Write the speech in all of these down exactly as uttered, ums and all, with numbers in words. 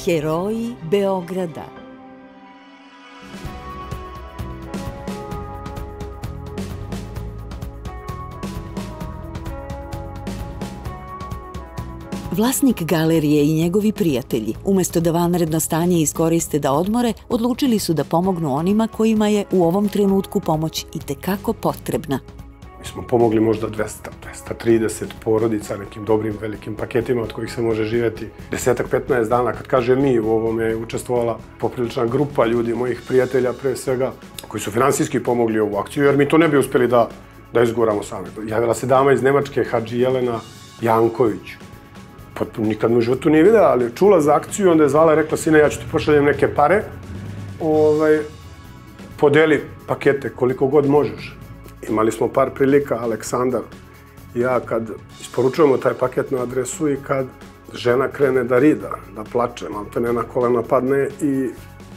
Heroji Beograda. Vlasnik galerije i njegovi prijatelji, umesto da vanredno stanje iskoriste da odmore, odlučili su da pomognu onima kojima je u ovom trenutku pomoć itekako potrebna. Mi smo pomogli možda dvesta, dvesta trideset porodica nekim dobrim velikim paketima od kojih se može živjeti desetak, petnaest dana. Kad kaže mi, u ovome je učestvovala poprilična grupa ljudi, mojih prijatelja pre svega, koji su finansijski pomogli ovu akciju, jer mi to ne bi uspjeli da, da izguramo sami. Javila se dama iz Nemačke, Hadži Jelena Janković. Nikad me u životu nije videla, ali je čula za akciju, onda je zvala i rekla, sine, ja ću ti pošaljem neke pare, ovaj, podeli pakete koliko god možeš. Imali smo par prilika, Aleksandar i ja, kad isporučujemo taj paket na adresu i kad žena krene da rida, da plače, maltene na kolena padne i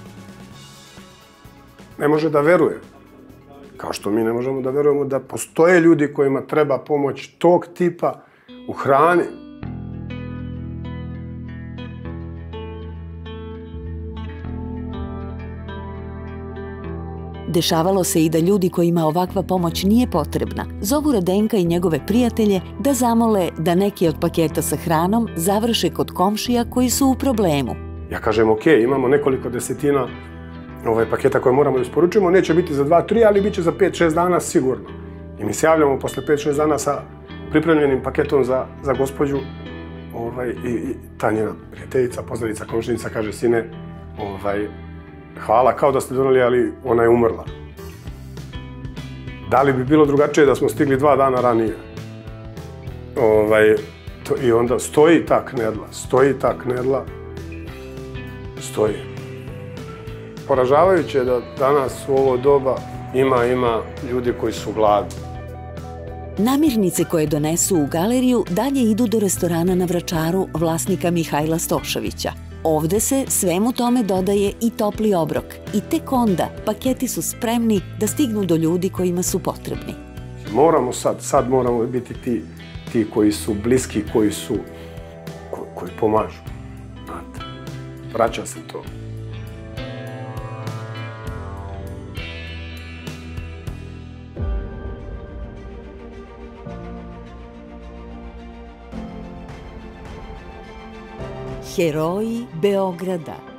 ne može da veruje. Kao što mi ne možemo da verujemo da postoje ljudi kojima treba pomoć tog tipa u hrani. Dešavalo se i da ljudi kojima ovakva pomoć nije potrebna zovu Radenka i njegove prijatelje da zamole da neki od paketa sa hranom završe kod komšija koji su u problemu. Ja kažem, ok, imamo nekoliko desetina ovaj, paketa koje moramo da isporučimo, neće biti za dva, tri, ali bit će za pet, šest dana sigurno. I mi se javljamo posle pet, šest dana sa pripremljenim paketom za, za gospođu ovaj, i, i ta njena prijateljica, poznanica, komšinica kaže, sine, ovaj, hvala, kao da ste doneli, ali ona je umrla. Da li bi bilo drugačije da smo stigli dva dana ranije? Ovaj, to, I onda stoji ta knedla, stoji ta knedla, stoji. Poražavajuće je da danas u ovo doba ima, ima ljudi koji su gladni. Namirnice koje donesu u galeriju dalje idu do restorana na Vračaru vlasnika Mihajla Stošovića. Ovde se svemu tome dodaje i topli obrok i tek onda paketi su spremni da stignu do ljudi kojima su potrebni. Moramo sad, sad moramo biti ti, ti koji su bliski, koji su, ko, koji pomažu. Znate, vraća se to. Heroji Beograda.